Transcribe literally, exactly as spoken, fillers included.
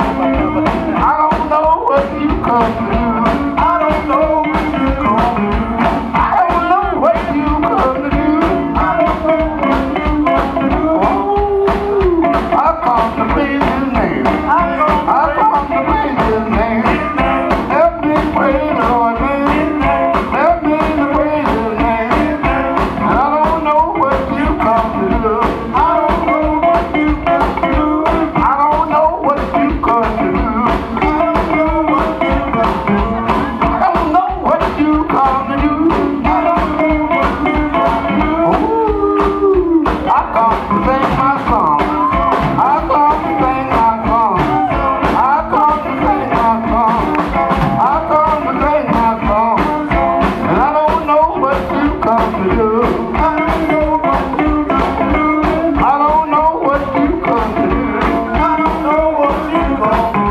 don't know what you come to do. I don't know what you come to do. I don't know what you come to do. I don't know what you come to do. Oh, I come to praise His name. I come to praise His name. Help me praise the Lord's name. Help me to praise His name. And I don't know what you come to do. I don't know what you come to do. I don't know what you come to do. I don't know what you come to do. I don't know what you come to do.